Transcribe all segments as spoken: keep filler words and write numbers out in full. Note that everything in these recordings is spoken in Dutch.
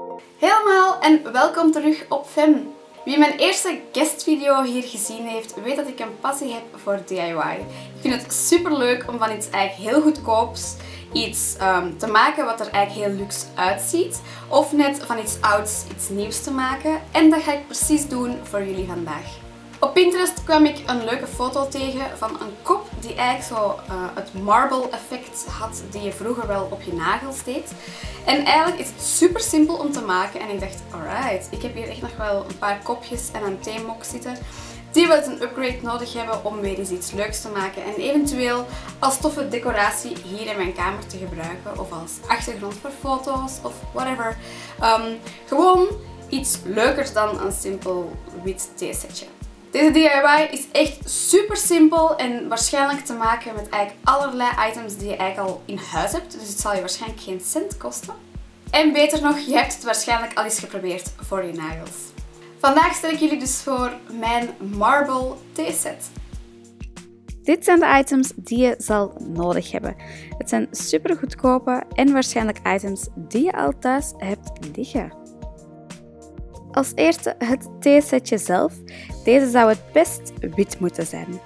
Hey allemaal en welkom terug op Fem. Wie mijn eerste guestvideo hier gezien heeft, weet dat ik een passie heb voor D I Y. Ik vind het super leuk om van iets eigenlijk heel goedkoops iets um, te maken wat er eigenlijk heel luxe uitziet. Of net van iets ouds iets nieuws te maken. En dat ga ik precies doen voor jullie vandaag. Op Pinterest kwam ik een leuke foto tegen van een kop die eigenlijk zo uh, het marble effect had die je vroeger wel op je nagels deed. En eigenlijk is het super simpel om te maken en ik dacht, alright, ik heb hier echt nog wel een paar kopjes en een theemok zitten die wel eens een upgrade nodig hebben om weer eens iets leuks te maken en eventueel als toffe decoratie hier in mijn kamer te gebruiken of als achtergrond voor foto's of whatever. Um, gewoon iets leukers dan een simpel wit theesetje. Deze D I Y is echt super simpel en waarschijnlijk te maken met eigenlijk allerlei items die je eigenlijk al in huis hebt. Dus het zal je waarschijnlijk geen cent kosten. En beter nog, je hebt het waarschijnlijk al eens geprobeerd voor je nagels. Vandaag stel ik jullie dus voor mijn marble theeset. Dit zijn de items die je zal nodig hebben. Het zijn super goedkope en waarschijnlijk items die je al thuis hebt liggen. Als eerste het theesetje zelf. Deze zou het best wit moeten zijn.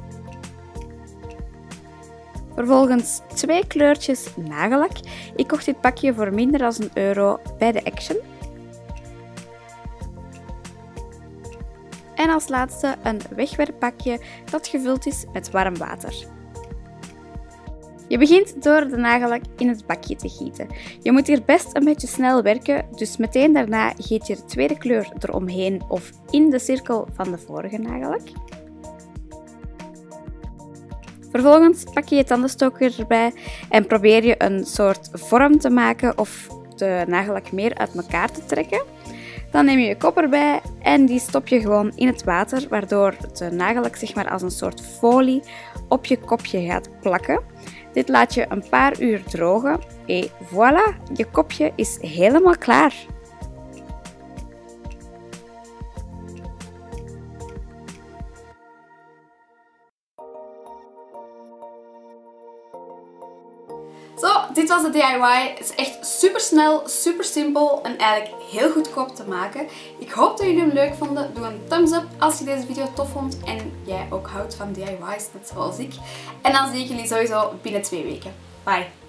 Vervolgens twee kleurtjes nagellak. Ik kocht dit pakje voor minder dan een euro bij de Action. En als laatste een wegwerppakje dat gevuld is met warm water. Je begint door de nagellak in het bakje te gieten. Je moet hier best een beetje snel werken, dus meteen daarna giet je de tweede kleur eromheen of in de cirkel van de vorige nagellak. Vervolgens pak je je tandenstoker erbij en probeer je een soort vorm te maken of de nagellak meer uit elkaar te trekken. Dan neem je je kop erbij en die stop je gewoon in het water, waardoor de nagellak zeg maar als een soort folie op je kopje gaat plakken. Dit laat je een paar uur drogen en voilà, je kopje is helemaal klaar. Zo, dit was de D I Y. Het is echt super snel, super simpel en eigenlijk heel goedkoop te maken. Ik hoop dat jullie hem leuk vonden. Doe een thumbs up als je deze video tof vond en jij ook houdt van D I Y's, net zoals ik. En dan zie ik jullie sowieso binnen twee weken. Bye!